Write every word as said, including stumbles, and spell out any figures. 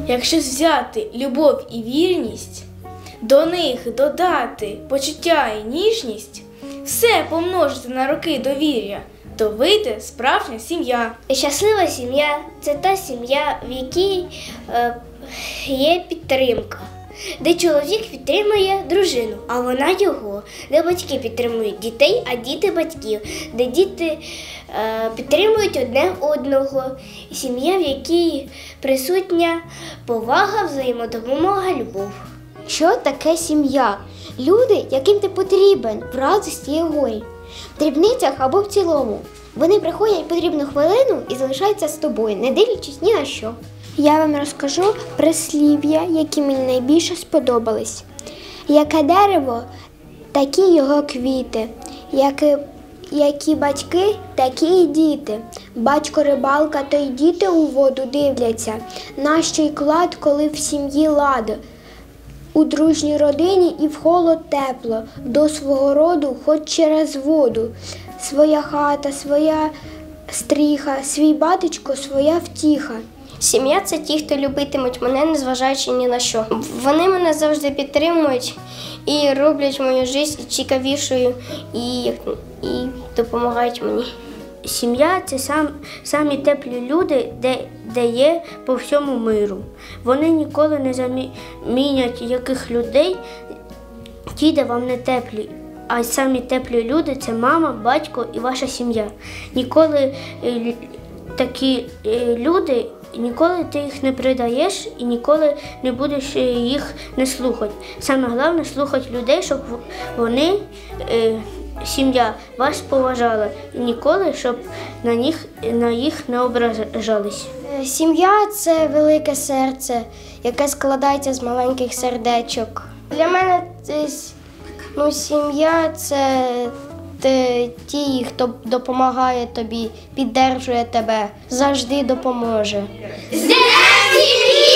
Якщо взяти любов і вірність, до них додати почуття і ніжність, все помножити на роки довір'я, то вийде справжня сім'я. Щаслива сім'я – це та сім'я, в якій е, є підтримка. Де чоловік підтримує дружину, а вона його. Де батьки підтримують дітей, а діти батьків. Де діти е, підтримують одне одного. Сім'я, в якій присутня повага, взаємодопомога, любов. Що таке сім'я? Люди, яким ти потрібен в радості і горі. В дрібницях або в цілому. Вони приходять потрібну хвилину і залишаються з тобою, не дивлячись ні на що. Я вам розкажу прислів'я, які мені найбільше сподобались. Яке дерево, такі його квіти. Які, які батьки, такі й діти. Батько рибалка, то й діти у воду дивляться. Нащо й клад, коли в сім'ї лад. У дружній родині і в холод тепло. До свого роду хоч через воду. Своя хата, своя стріха, свій батечко, своя втіха. Сім'я – це ті, хто любитимуть мене, незважаючи ні на що. Вони мене завжди підтримують і роблять мою життя цікавішою і, і допомагають мені. Сім'я – це сам, самі теплі люди, де, де є по всьому миру. Вони ніколи не замінять яких людей, ті, де вам не теплі. А самі теплі люди – це мама, батько і ваша сім'я. Ніколи е, такі е, люди, ніколи ти їх не придаєш і ніколи не будеш їх не слухати. Саме головне – слухати людей, щоб вони, е, сім'я, вас поважала. І ніколи, щоб на них, на їх не ображались. Сім'я – це велике серце, яке складається з маленьких сердечок. Для мене ну, сім'я – це ті, хто допомагає тобі, підтримує тебе, завжди допоможе. З днем сім'ї!